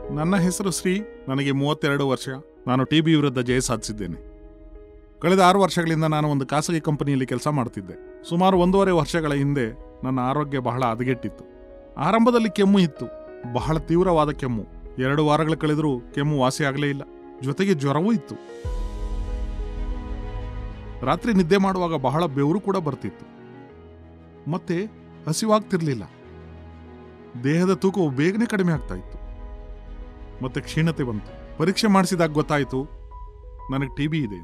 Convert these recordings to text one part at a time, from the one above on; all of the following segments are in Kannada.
ನನ್ನ ಹೆಸರು ಶ್ರೀ. ನನಗೆ 32 ವರ್ಷ. ನಾನು ಟಿಬಿ ವಿರುದ್ಧ ಜಯ ಸಾಧಿಸಿದ್ದೇನೆ. ಕಳೆದ 6 ವರ್ಷಗಳಿಂದ ನಾನು ಒಂದು ಖಾಸಗಿ ಕಂಪನಿಯಲ್ಲಿ ಕೆಲಸ ಮಾಡುತ್ತಿದ್ದೆ. ಸುಮಾರು 1.5 ವರ್ಷಗಳ ಹಿಂದೆ ನನ್ನ ಆರೋಗ್ಯ ಬಹಳ ಹದಗೆಟ್ಟಿತ್ತು. ಆರಂಭದಲ್ಲಿ ಕೆಮ್ಮು ಇತ್ತು, ಬಹಳ ತೀವ್ರವಾದ ಕೆಮ್ಮು. 2 ವಾರಗಳು ಕಳೆದರೂ ಕೆಮ್ಮು ವಾಸಿಯಾಗಲೇ ಇಲ್ಲ. ಜೊತೆಗೆ ಜ್ವರವೂ ಇತ್ತು. ರಾತ್ರಿ ನಿದ್ದೆ ಮಾಡುವಾಗ ಬಹಳ ಬೆವರು ಕೂಡ ಬರ್ತಿತ್ತು. ಮತ್ತೆ ಹಸಿವಾಗ್ತಿರ್ಲಿಲ್ಲ. ದೇಹದ ತೂಕವು ಬೇಗನೆ ಕಡಿಮೆ ಆಗ್ತಾ ಇತ್ತು. ಮತ್ತೆ ಕ್ಷೀಣತೆ ಬಂತು. ಪರೀಕ್ಷೆ ಮಾಡಿಸಿದಾಗ ಗೊತ್ತಾಯಿತು ನನಗೆ ಟಿಬಿ ಇದೆ.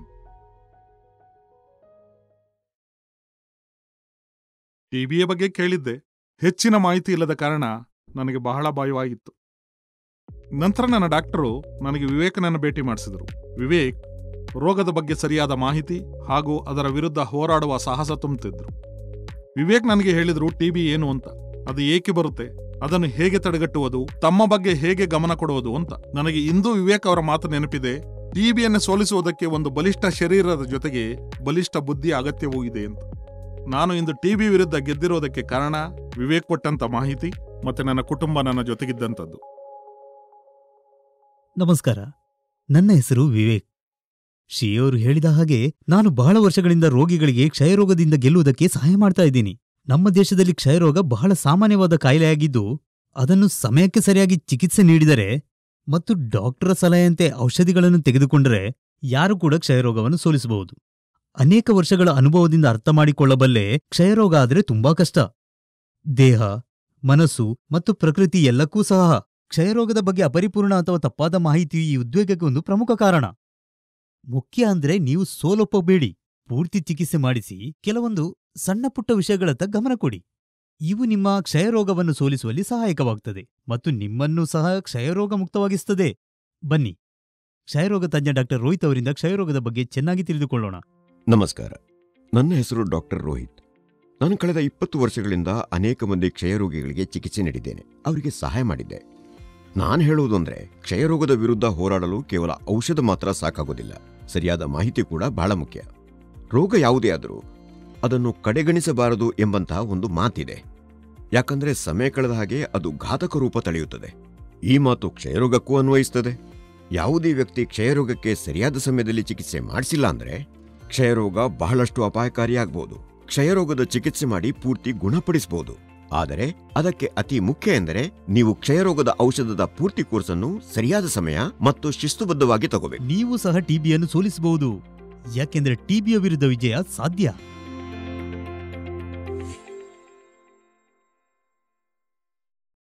ಟಿಬಿಯ ಬಗ್ಗೆ ಕೇಳಿದ್ದೆ. ಹೆಚ್ಚಿನ ಮಾಹಿತಿ ಇಲ್ಲದ ಕಾರಣ ನನಗೆ ಬಹಳ ಭಯವಾಗಿತ್ತು. ನಂತರ ನನ್ನ ಡಾಕ್ಟರು ನನಗೆ ವಿವೇಕನನ್ನು ಭೇಟಿ ಮಾಡಿಸಿದರು. ವಿವೇಕ್ ರೋಗದ ಬಗ್ಗೆ ಸರಿಯಾದ ಮಾಹಿತಿ ಹಾಗೂ ಅದರ ವಿರುದ್ಧ ಹೋರಾಡುವ ಸಾಹಸ ತುಂಬುತ್ತಿದ್ರು. ವಿವೇಕ್ ನನಗೆ ಹೇಳಿದ್ರು ಟಿಬಿ ಏನು ಅಂತ, ಅದು ಏಕೆ ಬರುತ್ತೆ, ಅದನ್ನು ಹೇಗೆ ತಡೆಗಟ್ಟುವುದು, ತಮ್ಮ ಬಗ್ಗೆ ಹೇಗೆ ಗಮನ ಕೊಡುವುದು ಅಂತ. ನನಗೆ ಇಂದು ವಿವೇಕ್ ಅವರ ಮಾತು ನೆನಪಿದೆ. ಟಿಬಿಯನ್ನು ಸೋಲಿಸುವುದಕ್ಕೆ ಒಂದು ಬಲಿಷ್ಠ ಶರೀರದ ಜೊತೆಗೆ ಬಲಿಷ್ಠ ಬುದ್ಧಿಯ ಅಗತ್ಯವೂ ಇದೆ ಅಂತ. ನಾನು ಇಂದು ಟಿಬಿ ವಿರುದ್ಧ ಗೆದ್ದಿರೋದಕ್ಕೆ ಕಾರಣ ವಿವೇಕ್ ಕೊಟ್ಟಂತ ಮಾಹಿತಿ ಮತ್ತೆ ನನ್ನ ಕುಟುಂಬ ನನ್ನ ಜೊತೆಗಿದ್ದಂಥದ್ದು. ನಮಸ್ಕಾರ, ನನ್ನ ಹೆಸರು ವಿವೇಕ್. ಶ್ರೀಯವರು ಹೇಳಿದ ಹಾಗೆ ನಾನು ಬಹಳ ವರ್ಷಗಳಿಂದ ರೋಗಿಗಳಿಗೆ ಕ್ಷಯರೋಗದಿಂದ ಗೆಲ್ಲುವುದಕ್ಕೆ ಸಹಾಯ ಮಾಡ್ತಾ ಇದ್ದೀನಿ. ನಮ್ಮ ದೇಶದಲ್ಲಿ ಕ್ಷಯರೋಗ ಬಹಳ ಸಾಮಾನ್ಯವಾದ ಕಾಯಿಲೆಯಾಗಿದ್ದು, ಅದನ್ನು ಸಮಯಕ್ಕೆ ಸರಿಯಾಗಿ ಚಿಕಿತ್ಸೆ ನೀಡಿದರೆ ಮತ್ತು ಡಾಕ್ಟರ ಸಲಹೆಯಂತೆ ಔಷಧಿಗಳನ್ನು ತೆಗೆದುಕೊಂಡರೆ ಯಾರು ಕೂಡ ಕ್ಷಯರೋಗವನ್ನು ಸೋಲಿಸಬಹುದು. ಅನೇಕ ವರ್ಷಗಳ ಅನುಭವದಿಂದ ಅರ್ಥ ಮಾಡಿಕೊಳ್ಳಬಲ್ಲೆ, ಕ್ಷಯರೋಗ ಆದರೆ ತುಂಬಾ ಕಷ್ಟ. ದೇಹ, ಮನಸ್ಸು ಮತ್ತು ಪ್ರಕೃತಿ ಎಲ್ಲಕ್ಕೂ ಸಹ ಕ್ಷಯರೋಗದ ಬಗ್ಗೆ ಅಪರಿಪೂರ್ಣ ಅಥವಾ ತಪ್ಪಾದ ಮಾಹಿತಿಯು ಈ ಉದ್ವೇಗಕ್ಕೆ ಒಂದು ಪ್ರಮುಖ ಕಾರಣ. ಮುಖ್ಯ ಅಂದ್ರೆ ನೀವು ಸೋಲೊಪ್ಪಬೇಡಿ. ಪೂರ್ತಿ ಚಿಕಿತ್ಸೆ ಮಾಡಿಸಿ ಕೆಲವೊಂದು ಸಣ್ಣ ಪುಟ್ಟ ವಿಷಯಗಳತ್ತ ಗಮನ ಕೊಡಿ. ಇವು ನಿಮ್ಮ ಕ್ಷಯರೋಗವನ್ನು ಸೋಲಿಸುವಲ್ಲಿ ಸಹಾಯಕವಾಗುತ್ತದೆ ಮತ್ತು ನಿಮ್ಮನ್ನೂ ಸಹ ಕ್ಷಯರೋಗ ಮುಕ್ತವಾಗಿಸುತ್ತದೆ. ಬನ್ನಿ, ಕ್ಷಯರೋಗ ತಜ್ಞ ಡಾಕ್ಟರ್ ರೋಹಿತ್ ಅವರಿಂದ ಕ್ಷಯರೋಗದ ಬಗ್ಗೆ ಚೆನ್ನಾಗಿ ತಿಳಿದುಕೊಳ್ಳೋಣ. ನಮಸ್ಕಾರ, ನನ್ನ ಹೆಸರು ಡಾಕ್ಟರ್ ರೋಹಿತ್. ನಾನು ಕಳೆದ 20 ವರ್ಷಗಳಿಂದ ಅನೇಕ ಮಂದಿ ಕ್ಷಯರೋಗಿಗಳಿಗೆ ಚಿಕಿತ್ಸೆ ನೀಡಿದ್ದೇನೆ, ಅವರಿಗೆ ಸಹಾಯ ಮಾಡಿದ್ದೆ. ನಾನು ಹೇಳುವುದು ಅಂದ್ರೆ, ಕ್ಷಯರೋಗದ ವಿರುದ್ಧ ಹೋರಾಡಲು ಕೇವಲ ಔಷಧ ಮಾತ್ರ ಸಾಕಾಗೋದಿಲ್ಲ, ಸರಿಯಾದ ಮಾಹಿತಿ ಕೂಡ ಬಹಳ ಮುಖ್ಯ. ರೋಗ ಯಾವುದೇ ಆದರೂ ಅದನ್ನು ಕಡೆಗಣಿಸಬಾರದು ಎಂಬಂತಹ ಒಂದು ಮಾತಿದೆ. ಯಾಕಂದ್ರೆ ಸಮಯ ಕಳೆದ ಹಾಗೆ ಅದು ಘಾತಕ ರೂಪ ತಳೆಯುತ್ತದೆ. ಈ ಮಾತು ಕ್ಷಯರೋಗಕ್ಕೂ ಅನ್ವಯಿಸುತ್ತದೆ. ಯಾವುದೇ ವ್ಯಕ್ತಿ ಕ್ಷಯರೋಗಕ್ಕೆ ಸರಿಯಾದ ಸಮಯದಲ್ಲಿ ಚಿಕಿತ್ಸೆ ಮಾಡಿಸಿಲ್ಲ ಅಂದ್ರೆ ಕ್ಷಯರೋಗ ಬಹಳಷ್ಟು ಅಪಾಯಕಾರಿಯಾಗಬಹುದು. ಕ್ಷಯರೋಗದ ಚಿಕಿತ್ಸೆ ಮಾಡಿ ಪೂರ್ತಿ ಗುಣಪಡಿಸಬಹುದು, ಆದರೆ ಅದಕ್ಕೆ ಅತಿ ಮುಖ್ಯ ಎಂದರೆ ನೀವು ಕ್ಷಯರೋಗದ ಔಷಧದ ಪೂರ್ತಿ ಕೋರ್ಸನ್ನು ಸರಿಯಾದ ಸಮಯ ಮತ್ತು ಶಿಸ್ತುಬದ್ಧವಾಗಿ ತಗೋಬೇಕು. ನೀವು ಸಹ ಟಿಬಿಯನ್ನು ಸೋಲಿಸಬಹುದು, ಯಾಕೆಂದ್ರೆ ಟಿಬಿಯ ವಿರುದ್ಧ ವಿಜಯ ಸಾಧ್ಯ.